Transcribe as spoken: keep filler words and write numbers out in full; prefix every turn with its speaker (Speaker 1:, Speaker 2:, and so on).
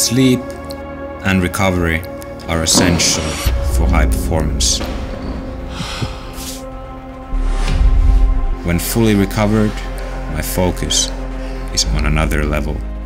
Speaker 1: Sleep and recovery are essential for high performance. When fully recovered, my focus is on another level.